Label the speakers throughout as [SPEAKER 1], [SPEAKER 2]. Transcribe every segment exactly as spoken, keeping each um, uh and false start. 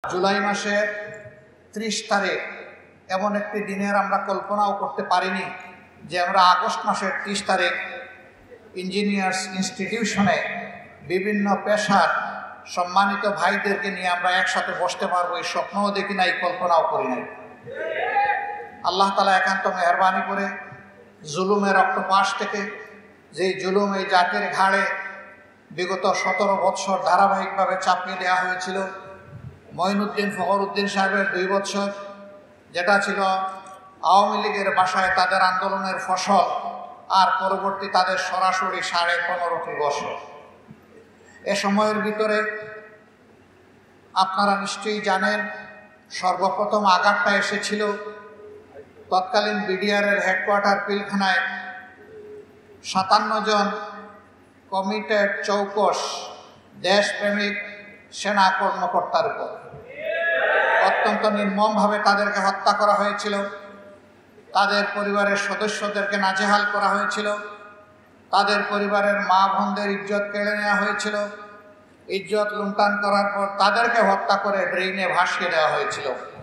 [SPEAKER 1] জুলাই মাসের ত্রিশ তারিখ এমন একটি দিনের আমরা কল্পনাও করতে পারিনি যে আমরা আগস্ট মাসের ত্রিশ তারিখ ইঞ্জিনিয়ার্স ইনস্টিটিউশনে বিভিন্ন পেশার সম্মানিত ভাইদেরকে নিয়ে আমরা একসাথে বসতে পারবো, এই স্বপ্নও দেখি নাই, কল্পনাও করি নাই। আল্লাহ তাআলা একান্ত মেহরবানি করে জুলুমের রক্তপাশ থেকে, যেই জুলুম এই জাতির ঘাড়ে বিগত সতেরো বৎসর ধারাবাহিকভাবে চাপিয়ে দেওয়া হয়েছিল, মঈনুদ্দিন ফখরুদ্দিন সাহেবের দুই বছর, যেটা ছিল আওয়ামী লীগের বাসায় তাদের আন্দোলনের ফসল, আর পরবর্তী তাদের সরাসরি সাড়ে পনেরোটি বছর। এ সময়ের ভিতরে আপনারা নিশ্চয়ই জানেন, সর্বপ্রথম আঘাতটা এসেছিল তৎকালীন বিডিআরের হেডকোয়ার্টার পিলখানায় সাতান্ন জন কমিটেড চৌকস দেশপ্রেমিক সেনা কর্মকর্তার উপর অত্যন্ত নির্মমভাবে তাদেরকে হত্যা করা হয়েছিল। তাদের পরিবারের সদস্যদেরকে নাজেহাল করা হয়েছিল, তাদের পরিবারের মা বোনদের ইজ্জত কেড়ে নেওয়া হয়েছিল, ইজ্জত লুণ্ঠন করার পর তাদেরকে হত্যা করে ড্রেনে ভাসিয়ে দেওয়া হয়েছিল।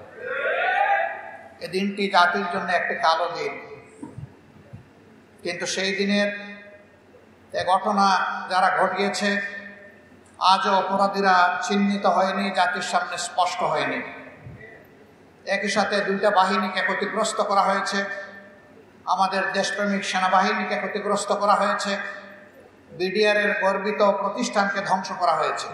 [SPEAKER 1] এই দিনটি জাতির জন্য একটি কালো দিন, কিন্তু সেই দিনের এ ঘটনা যারা ঘটিয়েছে আজও অপরাধীরা চিহ্নিত হয়নি, জাতির সামনে স্পষ্ট হয়নি। একই সাথে দুইটা বাহিনীকে ক্ষতিগ্রস্ত করা হয়েছে, আমাদের দেশপ্রেমিক সেনাবাহিনীকে ক্ষতিগ্রস্ত করা হয়েছে, বিডিআরের গর্বিত প্রতিষ্ঠানকে ধ্বংস করা হয়েছে।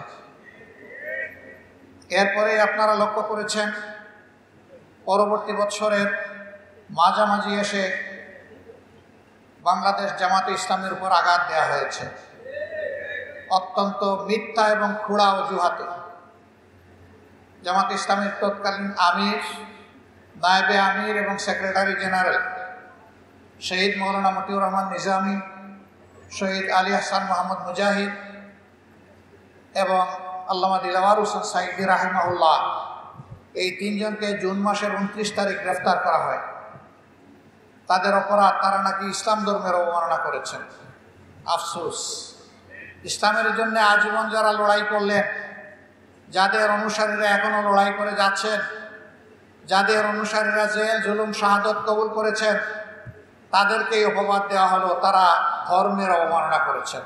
[SPEAKER 1] এরপরে আপনারা লক্ষ্য করেছেন পরবর্তী বছরের মাঝামাঝি এসে বাংলাদেশ জামাতে ইসলামের উপর আঘাত দেওয়া হয়েছে অত্যন্ত মিথ্যা এবং খুড়া অজুহাতে। জামাতে ইসলামের তৎকালীন আমির, নায়েবে আমির এবং সেক্রেটারি জেনারেল শহীদ মৌলানা মতিউর রহমান নিজামী, শহীদ আলী হাসান মোহাম্মদ মুজাহিদ এবং আল্লামা দিলওয়ার হোসেন সাইদি রাহিমাহুল্লাহ, এই তিনজনকে জুন মাসের উনত্রিশ তারিখ গ্রেফতার করা হয়। তাদের অপরাধ, তারা নাকি ইসলাম ধর্মের অবমাননা করেছেন। আফসোস, ইসলামের জন্য আজীবন যারা লড়াই করলেন, যাদের অনুসারীরা এখনো লড়াই করে যাচ্ছেন, যাদের অনুসারীরা জেল জুলুম শাহাদত কবুল করেছেন, তাদেরকেই অপবাদ দেওয়া হলো তারা ধর্মের অবমাননা করেছেন।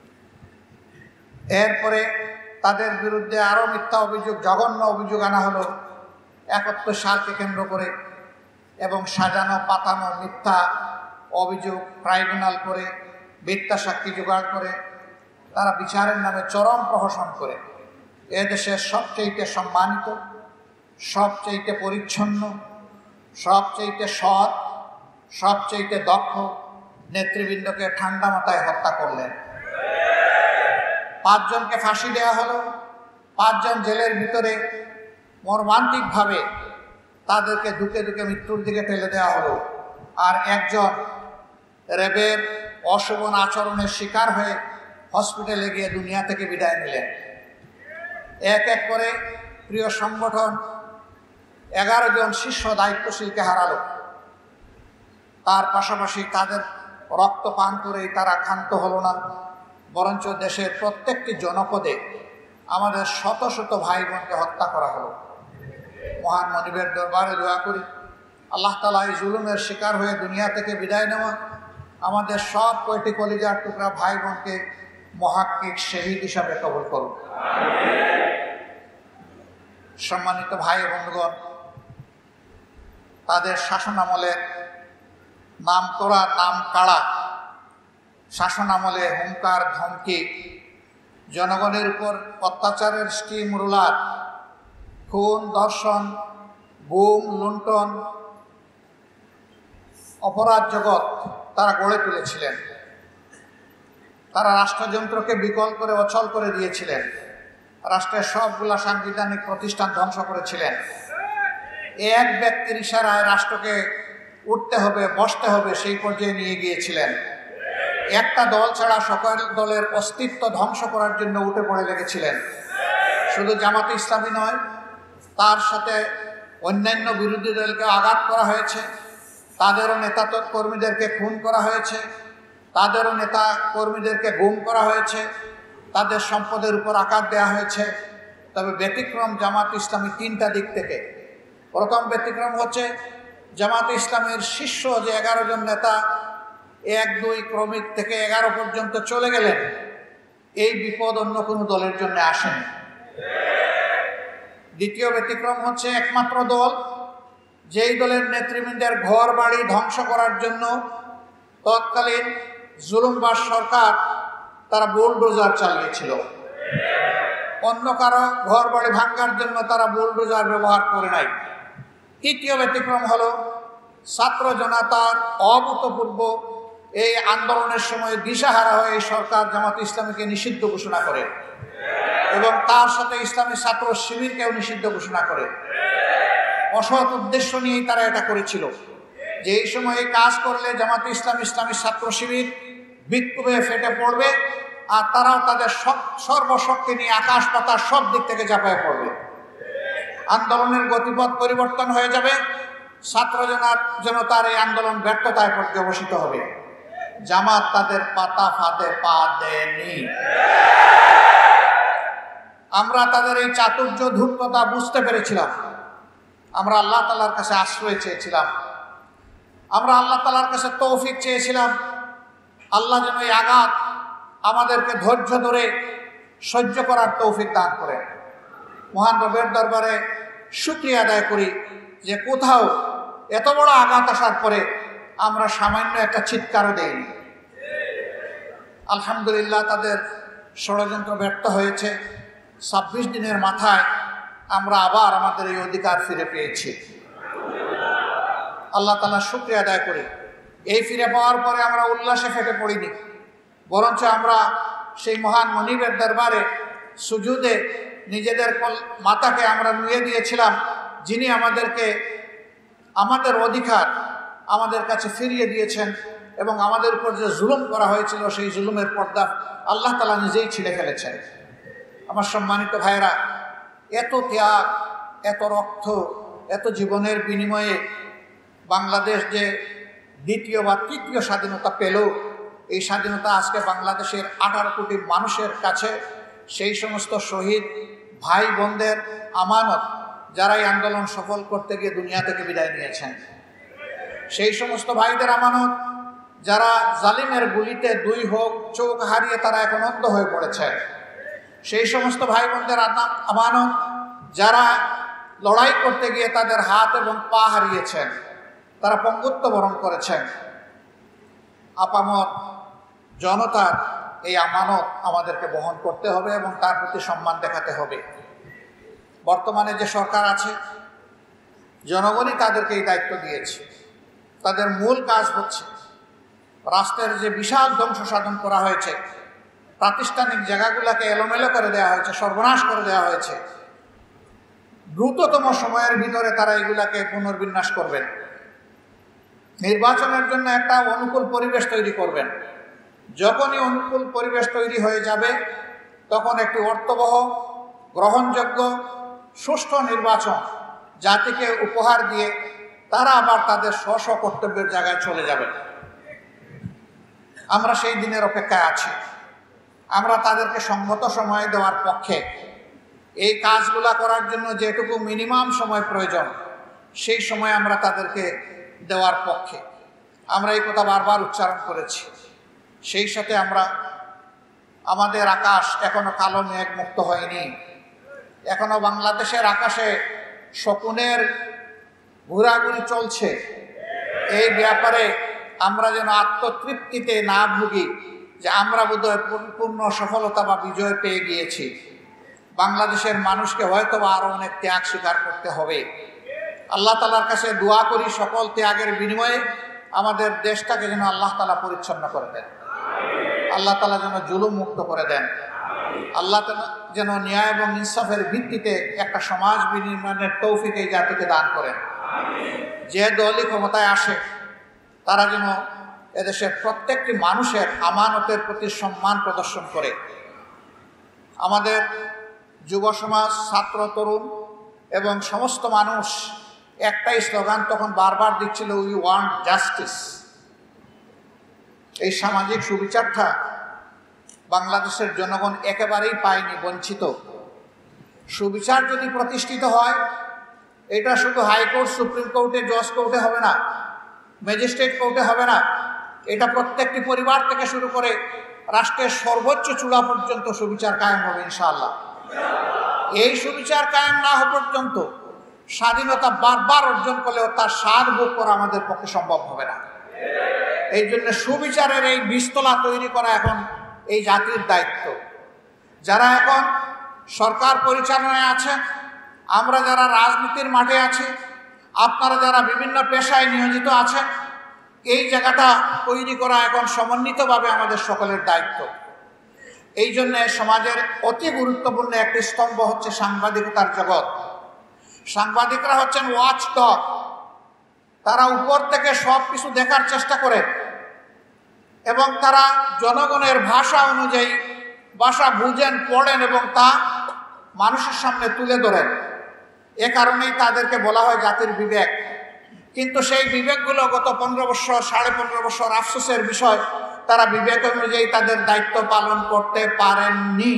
[SPEAKER 1] এরপরে তাদের বিরুদ্ধে আরও মিথ্যা অভিযোগ, জঘন্য অভিযোগ আনা হলো একাত্তর সালকে কেন্দ্র করে, এবং সাজানো পাতানো মিথ্যা অভিযোগ ট্রাইব্যুনাল করে, মিথ্যা সাক্ষী জোগাড় করে তারা বিচারের নামে চরম প্রহসন করে এদেশের সবচেয়ে সম্মানিত, সবচেয়ে পরিচ্ছন্ন, সবচেয়ে সৎ, সবচেয়ে দক্ষ নেতৃবৃন্দকে ঠান্ডা মাথায় হত্যা করলেন। পাঁচজনকে ফাঁসি দেওয়া হলো, পাঁচজন জেলের ভিতরে মর্মান্তিকভাবে তাদেরকে দুকে দুকে মৃত্যুর দিকে ঠেলে দেওয়া হলো, আর একজন র্যাবের অশোভন আচরণের শিকার হয়ে হসপিটালে গিয়ে দুনিয়া থেকে বিদায় নিলেন। এক এক করে প্রিয় সংগঠন এগারো জন শীর্ষ দায়িত্বশীলকে হারালো। তার পাশাপাশি তাদের রক্ত পান করেই তারা ক্ষান্ত হলো না, বরঞ্চ দেশের প্রত্যেকটি জনপদে আমাদের শত শত ভাই বোনকে হত্যা করা হলো। মহান মনিবের দরবারে দোয়া করি আল্লাহ তাআলা এই জুলুমের শিকার হয়ে দুনিয়া থেকে বিদায় নেওয়া আমাদের সব কয়টি কলিজার টুকরা ভাই বোনকে মহাক্কিক শহীদ হিসাবে কবুল করুন। সম্মানিত ভাই বন্ধুগণ, তাদের শাসনামলের নাম করা নাম কাড়া শাসনামলে হুঙ্কার ধমকি, জনগণের উপর অত্যাচারের স্টিম রুলার, খুন ধর্ষণ, গুম লুণ্ঠন, অপরাধ জগৎ তারা গড়ে তুলেছিলেন। তারা রাষ্ট্রযন্ত্রকে বিকল করে অচল করে দিয়েছিলেন, রাষ্ট্রের সবগুলা সাংবিধানিক প্রতিষ্ঠান ধ্বংস করেছিলেন। এক ব্যক্তির ইশারায় রাষ্ট্রকে উঠতে হবে, বসতে হবে সেই পর্যায়ে নিয়ে গিয়েছিলেন। একটা দল ছাড়া সকল দলের অস্তিত্ব ধ্বংস করার জন্য উঠে পড়ে লেগেছিলেন। শুধু জামাতে ইসলামী নয়, তার সাথে অন্যান্য বিরোধী দলকে আঘাত করা হয়েছে, তাদেরও নেতা কর্মীদেরকে খুন করা হয়েছে, তাদেরও নেতা কর্মীদেরকে গুম করা হয়েছে, তাদের সম্পদের উপর আঘাত দেওয়া হয়েছে, তবে ব্যতিক্রম জামাত ইসলামী তিনটা দিক থেকে। প্রথম ব্যতিক্রম হচ্ছে জামাত ইসলামের শীর্ষ যে এগারো জন নেতা এক দুই ক্রমিক থেকে এগারো পর্যন্ত চলে গেলেন, এই বিপদ অন্য কোনো দলের জন্য আসেনি। দ্বিতীয় ব্যতিক্রম হচ্ছে একমাত্র দল যেই দলের নেতৃবৃন্দের ঘর বাড়ি ধ্বংস করার জন্য তৎকালীন জুলুমবাজ সরকার তারা বুলডোজার চালিয়েছিল, অন্য কারো ঘর বাড়ি ভাঙার জন্য তারা বুলডোজার ব্যবহার করে নাই। তৃতীয় ব্যতিক্রম হলো ছাত্র জনতার অভূতপূর্ব এই আন্দোলনের সময় দিশাহারা হয়ে সরকার জামাত ইসলামীকে নিষিদ্ধ ঘোষণা করে এবং তার সাথে ইসলামী ছাত্র শিবিরকেও নিষিদ্ধ ঘোষণা করে। অসৎ উদ্দেশ্য নিয়েই তারা এটা করেছিল যে এই সময় এই কাজ করলে জামাত ইসলাম ইসলামী ছাত্র শিবির বিক্ষোভে ফেটে পড়বে আর তারাও তাদের সর্বশক্তি নিয়ে আকাশ পাতাল সব দিক থেকে ঝাঁপায় পড়বে, আন্দোলনের গতিপথ পরিবর্তন হয়ে যাবে, ছাত্র জনতার এই আন্দোলন ব্যর্থতায় পর্যবসিত হবে। জামাত তাদের পাতা ফাঁদে পা দেয়নি। আমরা তাদের এই চাতুর্য ধূর্ততা বুঝতে পেরেছিলাম। আমরা আল্লাহ তাআলার কাছে আশ্রয় চেয়েছিলাম, আমরা আল্লাহ তাআলার কাছে তৌফিক চেয়েছিলাম। আল্লাহ যেন এই আঘাত আমাদেরকে ধৈর্য ধরে সহ্য করার তৌফিক দান করেন। মহান রবের দরবারে শুকরিয়া আদায় করি যে কোথাও এত বড় আঘাত আসার পরে আমরা সামান্য একটা চিৎকারও দেইনি। আলহামদুলিল্লাহ, তাদের ষড়যন্ত্র ব্যর্থ হয়েছে। ছাব্বিশ দিনের মাথায় আমরা আবার আমাদের এই অধিকার ফিরে পেয়েছি। আল্লাহ তাআলা শুকরিয়া আদায় করি। এই ফিরে পাওয়ার পরে আমরা উল্লাসে ফেটে পড়িনি, বরঞ্চ আমরা সেই মহান মনিবের দরবারে সুজুদে নিজেদের মাথাকে আমরা নুয়ে দিয়েছিলাম, যিনি আমাদেরকে আমাদের অধিকার আমাদের কাছে ফিরিয়ে দিয়েছেন এবং আমাদের উপর যে জুলুম করা হয়েছিল সেই জুলুমের পর্দা আল্লাহ তাআলা নিজেই ছিঁড়ে ফেলেছেন। আমার সম্মানিত ভাইরা, এত ত্যাগ, এত রক্ত, এত জীবনের বিনিময়ে বাংলাদেশ যে দ্বিতীয় বা তৃতীয় স্বাধীনতা পেল, এই স্বাধীনতা আজকে বাংলাদেশের আঠারো কোটি মানুষের কাছে সেই সমস্ত শহীদ ভাই বোনদের আমানত যারা এই আন্দোলন সফল করতে গিয়ে দুনিয়া থেকে বিদায় নিয়েছেন, সেই সমস্ত ভাইদের আমানত যারা জালিমের গুলিতে দুই হোক চোখ হারিয়ে তারা এখন অন্ধ হয়ে পড়েছে, সেই সমস্ত ভাই বোনদের আমানত যারা লড়াই করতে গিয়ে তাদের হাত এবং পা হারিয়েছেন, তারা পঙ্গুত্ব বরণ করেছেন। আপামর জনতার এই আমানত আমাদেরকে বহন করতে হবে এবং তার প্রতি সম্মান দেখাতে হবে। বর্তমানে যে সরকার আছে, জনগণই তাদেরকে এই দায়িত্ব দিয়েছে। তাদের মূল কাজ হচ্ছে রাষ্ট্রের যে বিশাল ধ্বংস সাধন করা হয়েছে, প্রাতিষ্ঠানিক জায়গাগুলোকে এলোমেলো করে দেওয়া হয়েছে, সর্বনাশ করে দেওয়া হয়েছে, দ্রুততম সময়ের ভিতরে তারা এগুলাকে পুনর্বিন্যাস করবেন, নির্বাচনের জন্য একটা অনুকূল পরিবেশ তৈরি করবেন। যখনই অনুকূল পরিবেশ তৈরি হয়ে যাবে তখন একটি অর্থবহ, গ্রহণযোগ্য, সুষ্ঠু নির্বাচন জাতিকে উপহার দিয়ে তারা আবার তাদের স্ব স্ব কর্তব্যের জায়গায় চলে যাবেন। আমরা সেই দিনের অপেক্ষায় আছি। আমরা তাদেরকে সংগত সময় দেওয়ার পক্ষে। এই কাজগুলা করার জন্য যেটুকু মিনিমাম সময় প্রয়োজন সেই সময় আমরা তাদেরকে দেওয়ার পক্ষে। আমরা এই কথা বারবার উচ্চারণ করেছি। সেই সাথে আমরা আমাদের আকাশ এখনো কালো মেঘ মুক্ত হয়নি, এখনো বাংলাদেশের আকাশে শকুনের ঘোরাঘুরি চলছে। এই ব্যাপারে আমরা যেন আত্মতৃপ্তিতে না ভুগি যে আমরা বোধহয় পূর্ণ সফলতা বা বিজয় পেয়ে গিয়েছি। বাংলাদেশের মানুষকে হয়তো আরো অনেক ত্যাগ স্বীকার করতে হবে। আল্লাহ তাআলার কাছে দোয়া করি সকল ত্যাগের বিনিময়ে আমাদের দেশটাকে যেন আল্লাহ তাআলা পরিচ্ছন্ন করে দেন, আল্লাহ তাআলা যেন জুলুম মুক্ত করে দেন, আল্লাহ তাআলা যেন ন্যায় এবং ইনসাফের ভিত্তিতে একটা সমাজ বিনির্মাণের তৌফিক এই জাতিকে দান করেন। যে দলই ক্ষমতায় আসে তারা যেন এদেশের প্রত্যেকটি মানুষের আমানতের প্রতি সম্মান প্রদর্শন করে। আমাদের যুব সমাজ, ছাত্র, তরুণ এবং সমস্ত মানুষ একটাই স্লোগান তখন বারবার দিচ্ছিল, উই ওয়ান্ট জাস্টিস। এই সামাজিক সুবিচারটা বাংলাদেশের জনগণ একেবারেই পায়নি, বঞ্চিত। সুবিচার যদি প্রতিষ্ঠিত হয়, এটা শুধু হাইকোর্ট, সুপ্রিম কোর্টে, জজ কোর্টে হবে না, ম্যাজিস্ট্রেট কোর্টে হবে না, এটা প্রত্যেকটি পরিবার থেকে শুরু করে রাষ্ট্রের সর্বোচ্চ চূড়া পর্যন্ত সুবিচার কায়েম হবে ইনশাআল্লাহ। এই সুবিচার কায়েম না হওয়া পর্যন্ত স্বাধীনতা বারবার অর্জন করলেও তার স্বাদ ভোগ করা আমাদের পক্ষে সম্ভব হবে না। এই জন্য সুবিচারের এই বীজতলা তৈরি করা এখন এই জাতির দায়িত্ব। যারা এখন সরকার পরিচালনায় আছেন, আমরা যারা রাজনীতির মাঠে আছি, আপনারা যারা বিভিন্ন পেশায় নিয়োজিত আছেন, এই জায়গাটা তৈরি করা এখন সমন্বিতভাবে আমাদের সকলের দায়িত্ব। এই জন্য সমাজের অতি গুরুত্বপূর্ণ একটি স্তম্ভ হচ্ছে সাংবাদিকতার জগৎ। সাংবাদিকরা হচ্ছেন ওয়াচ ডগ। তারা উপর থেকে সব কিছু দেখার চেষ্টা করেন এবং তারা জনগণের ভাষা অনুযায়ী ভাষা বুঝেন, পড়েন এবং তা মানুষের সামনে তুলে ধরেন। এ কারণেই তাদেরকে বলা হয় জাতির বিবেক। কিন্তু সেই বিবেকগুলো গত পনেরো বছর, সাড়ে পনেরো বছর আফসোসের বিষয়, তারা বিবেক অনুযায়ী তাদের দায়িত্ব পালন করতে পারেননি।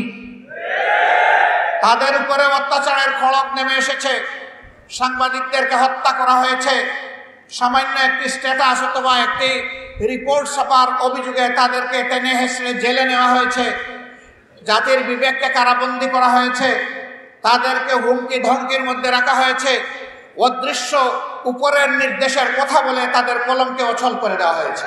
[SPEAKER 1] তাদের উপরে অত্যাচারের খড়গ নেমে এসেছে, সাংবাদিকদেরকে হত্যা করা হয়েছে, সামান্য একটি স্ট্যাটাস অথবা একটি রিপোর্ট ছাপার অভিযোগে তাদেরকে টেনে হেসড়ে জেলে নেওয়া হয়েছে, জাতির বিবেককে কারাবন্দী করা হয়েছে, তাদেরকে হুমকি ধমকির মধ্যে রাখা হয়েছে, অদৃশ্য উপরের নির্দেশের কথা বলে তাদের কলমকে অচল করে দেওয়া হয়েছে,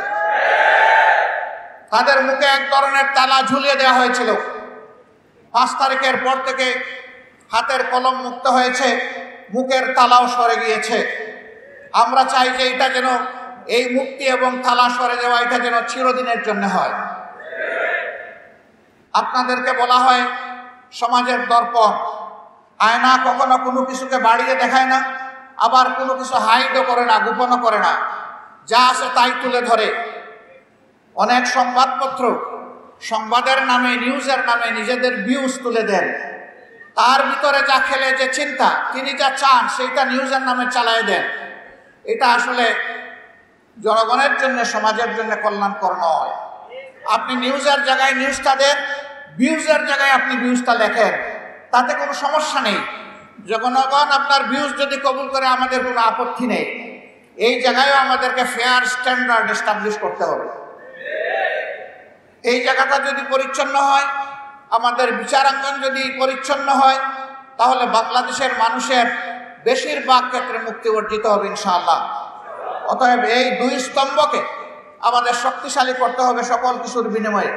[SPEAKER 1] তাদের মুখে এক ধরনের তালা ঝুলিয়ে দেওয়া হয়েছিল। পাঁচ তারিখের পর থেকে হাতের কলম মুক্ত হয়েছে, মুখের তালাও সরে গিয়েছে। আমরা চাই যে এটা যেন, এই মুক্তি এবং তালা সরে যাওয়া, এটা যেন চিরদিনের জন্য হয়। আপনাদেরকে বলা হয় সমাজের দর্পণ। আয়না কখনো কোনো কিছুকে বাড়িয়ে দেখায় না, আবার কোনো কিছু হাইডও করে না, গোপনও করে না, যা আছে তাই তুলে ধরে। অনেক সংবাদপত্র সংবাদের নামে, নিউজের নামে নিজেদের ভিউজ তুলে দেন। তার ভিতরে যা খেলে যে চিন্তা, তিনি যা চান সেইটা নিউজের নামে চালায় দেন। এটা আসলে জনগণের জন্য, সমাজের জন্য কল্যাণকর নয়। আপনি নিউজের জায়গায় নিউজটা দেন, ভিউজের জায়গায় আপনি ভিউজটা লেখেন, তাতে কোনো সমস্যা নেই। জনগণ আপনার ভিউজ যদি কবুল করে আমাদের কোনো আপত্তি নেই। এই জায়গায়ও আমাদেরকে ফেয়ার স্ট্যান্ডার্ড এস্টাবলিশ করতে হবে। এই জায়গাটা যদি পরিচ্ছন্ন হয়, আমাদের বিচারাঙ্গন যদি পরিচ্ছন্ন হয়, তাহলে বাংলাদেশের মানুষের বেশিরভাগ ক্ষেত্রে মুক্তি অর্জিত হবে ইনশাআল্লাহ। অতএব এই দুই স্তম্ভকে আমাদের শক্তিশালী করতে হবে সকল কিছুর বিনিময়ে।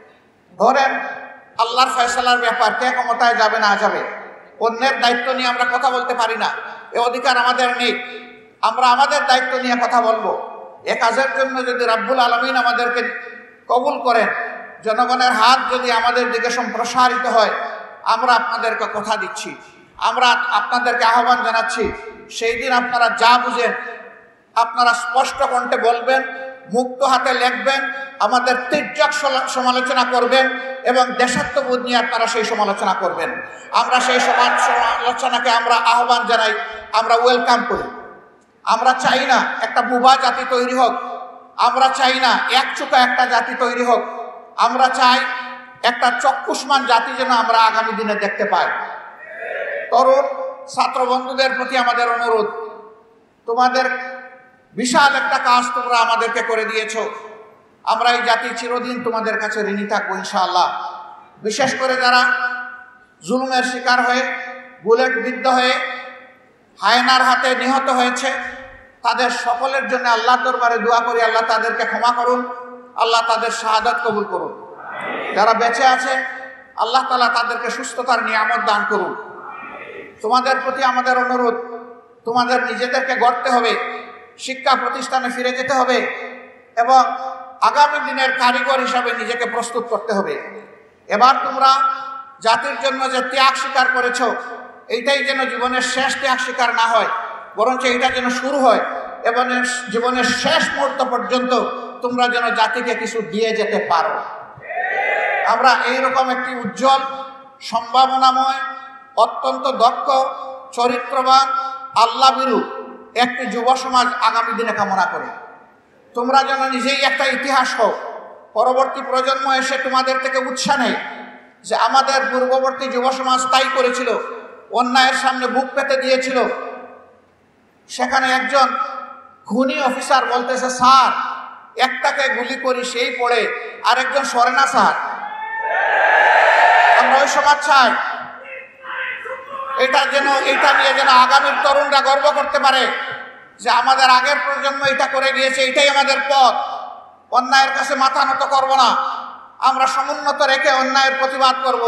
[SPEAKER 1] ধরেন আল্লাহর ফয়সালার ব্যাপার, কে ক্ষমতায় যাবে না যাবে, অন্যের দায়িত্ব নিয়ে আমরা কথা বলতে পারি না, এ অধিকার আমাদের নেই। আমরা আমাদের দায়িত্ব নিয়ে কথা বলবো। এ কাজের জন্য যদি রাব্বুল আলামিন আমাদেরকে কবুল করেন, জনগণের হাত যদি আমাদের দিকে সম্প্রসারিত হয়, আমরা আপনাদেরকে কথা দিচ্ছি, আমরা আপনাদেরকে আহ্বান জানাচ্ছি, সেই দিন আপনারা যা বুঝেন আপনারা স্পষ্ট কণ্ঠে বলবেন, মুক্ত হাতে লিখবেন, আমাদের তীর্যক সমালোচনা করবেন এবং দেশাত্মবোধ নিয়ে আপনারা সেই সমালোচনা করবেন। আমরা সেই সমালোচনাকে আমরা আহ্বান জানাই, আমরা ওয়েলকাম করি। আমরা চাই না একটা বুবা জাতি তৈরি হোক, আমরা চাই না একচোখা একটা জাতি তৈরি হোক, আমরা চাই একটা চক্ষুষ্মান জাতি যেন আমরা আগামী দিনে দেখতে পাই। তরুণ ছাত্র বন্ধুদের প্রতি আমাদের অনুরোধ, তোমাদের বিশাল একটা কাজ তোমরা আমাদেরকে করে দিয়েছো, আমরা এই জাতি চিরদিন তোমাদের কাছে ঋণী থাকবো ইনশাআল্লাহ। বিশেষ করে যারা জুলুমের শিকার হয়ে, বুলেট বিদ্ধ হয়ে, হায়নার হাতে নিহত হয়েছে, তাদের সকলের জন্য আল্লাহর দরবারে দোয়া করি, আল্লাহ তাদেরকে ক্ষমা করুন, আল্লাহ তাদের শাহাদাত কবুল করুন। যারা বেঁচে আছে, আল্লাহ তাআলা তাদেরকে সুস্থতার নিয়ামত দান করুন। তোমাদের প্রতি আমাদের অনুরোধ, তোমাদের নিজেদেরকে গড়তে হবে, শিক্ষা প্রতিষ্ঠানে ফিরে যেতে হবে এবং আগামী দিনের কারিগর হিসাবে নিজেকে প্রস্তুত করতে হবে। এবার তোমরা জাতির জন্য যে ত্যাগ স্বীকার করেছ, এইটাই যেন জীবনের শেষ ত্যাগ স্বীকার না হয়, বরঞ্চ এইটা যেন শুরু হয় এবং জীবনের শেষ মুহূর্ত পর্যন্ত তোমরা যেন জাতিকে কিছু দিয়ে যেতে পারো। আমরা এইরকম একটি উজ্জ্বল, সম্ভাবনাময়, অত্যন্ত দক্ষ, চরিত্রবান, আল্লাহভীরু একটি যুব সমাজ আগামী দিনে কামনা করি। তোমরা যেন নিজেই একটা ইতিহাস হোক, পরবর্তী প্রজন্ম এসে তোমাদের থেকে উৎসাহ নেয় যে আমাদের পূর্ববর্তী যুব সমাজ তাই করেছিল, অন্যায়ের সামনে বুক পেতে দিয়েছিল, সেখানে একজন খুনি অফিসার বলতেছে, স্যার একটাকে গুলি করি সেই পড়ে, আরেকজন সরে না স্যার। আমরা ওই সমাজ চাই, এটা যেন এটা নিয়ে যেন আগামীর তরুণরা গর্ব করতে পারে যে আমাদের আগের প্রজন্ম এটা করে গিয়েছে, এটাই আমাদের পথ। অন্যায়ের কাছে মাথা নত করব না, আমরা সমুন্নত রেখে অন্যায়ের প্রতিবাদ করব।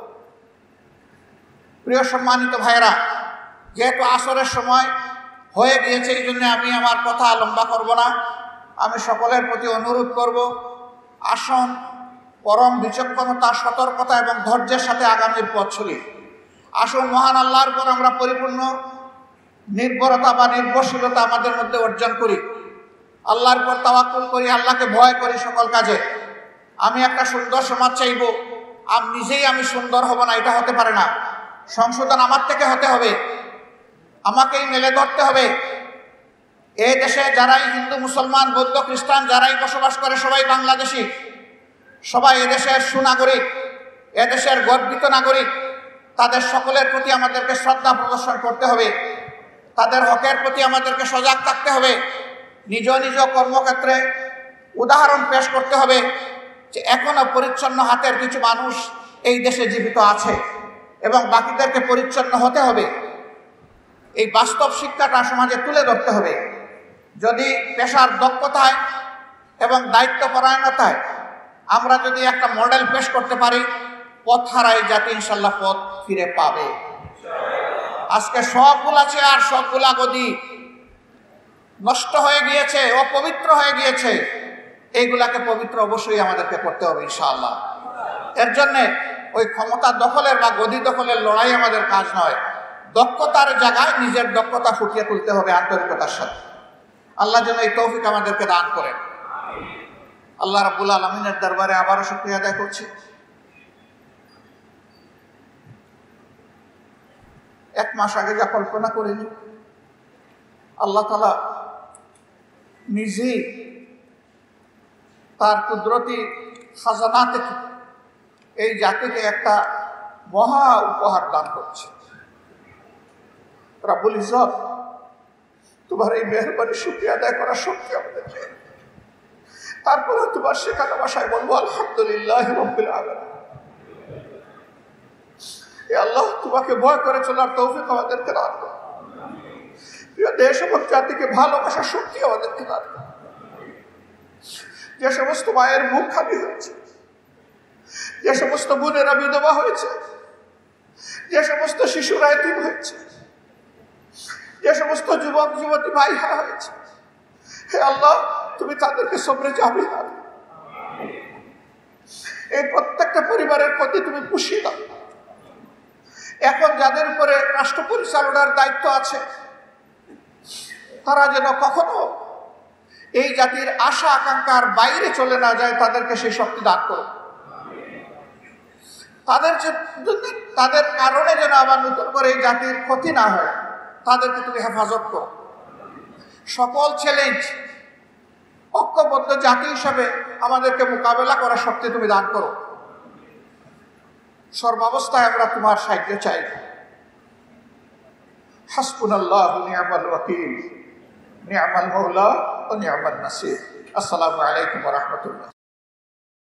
[SPEAKER 1] প্রিয় সম্মানিত ভাইরা, যেহেতু আসরের সময় হয়ে গিয়েছে, এই জন্য আমি আমার কথা লম্বা করব না। আমি সকলের প্রতি অনুরোধ করব, আসুন পরম বিচক্ষণতা, সতর্কতা এবং ধৈর্যের সাথে আগামীর পথ চলি। আসুন মহান আল্লাহর উপর আমরা পরিপূর্ণ নির্ভরতা বা নির্ভরশীলতা আমাদের মধ্যে অর্জন করি। আল্লাহর উপর তাওয়াক্কুল করি, আল্লাহকে ভয় করি সকল কাজে। আমি একটা সুন্দর সমাজ চাইব, আমি নিজেই আমি সুন্দর হব না, এটা হতে পারে না। সংশোধন আমার থেকে হতে হবে, আমাকেই মেলে ধরতে হবে। এই দেশে যারাই হিন্দু, মুসলমান, বৌদ্ধ, খ্রিস্টান যারাই বসবাস করে সবাই বাংলাদেশি, সবাই এদেশের সুনাগরিক, এদেশের গর্বিত নাগরিক। তাদের সকলের প্রতি আমাদেরকে শ্রদ্ধা প্রদর্শন করতে হবে, তাদের হকের প্রতি আমাদেরকে সজাগ থাকতে হবে। নিজ নিজ কর্মক্ষেত্রে উদাহরণ পেশ করতে হবে যে এখনো পরিচ্ছন্ন হাতের কিছু মানুষ এই দেশে জীবিত আছে এবং বাকিদেরকে পরিচ্ছন্ন হতে হবে। এই বাস্তব শিক্ষাটা সমাজে তুলে ধরতে হবে। যদি পেশার দক্ষতায় এবং দায়িত্বপরায়ণতায় আমরা যদি একটা মডেল পেশ করতে পারি, পথ হারাই জাতি ইনশাল্লাহ পথ ফিরে পাবে। আজকে সবগুলা চেয়ার, সবগুলা গদি নষ্ট হয়ে গিয়েছে, অপবিত্র হয়ে গিয়েছে। এইগুলাকে পবিত্র অবশ্যই আমাদেরকে করতে হবে ইনশাআল্লাহ। এর জন্যে ওই ক্ষমতা দখলের বা গদি দখলের লড়াই আমাদের কাজ নয়। দক্ষতার জায়গায় নিজের দক্ষতা ফুটিয়ে তুলতে হবে আন্তরিকতার সাথে। আল্লাহ যেন এই তৌফিক আমাদেরকে দান করেন। আল্লাহ রাব্বুল আলামিনের দরবারে আবারও শুকরিয়া আদায় করছি। এক মাস আগে যা কল্পনা করিনি, আল্লাহ তাআলা নিজেই তার কুদরতি খাজানা থেকে এই জাতিকে একটা মহা উপহার দান করছে। রাব্বুল ইজ্জত, তোমার এই মেহরবানি শুকরিয়া আদায় করার শক্তি আমাদের নেই। তারপরে তোমার শেখানো ভাষায় বলবো আলহামদুলিল্লাহ রাব্বিল আলামিন। এ আল্লাহ, তোমাকে ভয় করে চলার তৌফিক আমাদেরকে দান করো। প্রিয় দেশ এবং জাতিকে ভালোবাসার শক্তি আমাদেরকে দান করো। যে সমস্ত মায়ের মুখ খালি হয়েছে, যে সমস্ত বোনেরা বিধবা হয়েছে, যে সমস্ত শিশুরা এতিম হয়েছে, যে সমস্ত যুবক যুবতী ভাইরা হয়েছে, হে আল্লাহ, তুমি তাদেরকে সবরে যাবে না। এই প্রত্যেকটা পরিবারের প্রতি তুমি পুষিয়ে দাও। এখন যাদের উপরে রাষ্ট্র পরিচালনার দায়িত্ব আছে, তারা যেন কখনো এই জাতির আশা আকাঙ্ক্ষার বাইরে চলে না যায়, তাদেরকে সেই শক্তি দান করো। তাদের তাদের কারণে যেন আবার নতুন করে এই জাতির ক্ষতি না হয়, তাদেরকে তুমি হেফাজত করো। সকল চ্যালেঞ্জ ঐক্যবদ্ধ জাতি হিসাবে আমাদেরকে মোকাবেলা করার শক্তি তুমি দান করো। সর্বাবস্থায় আমরা তোমার সাহায্য চাই। হাসবুনাল্লাহু নি'মাল ওয়াকিল, নি'মাল মাওলা ওয়া নি'মান নাসির। আসসালামু আলাইকুম ওয়া রাহমাতুল্লাহ।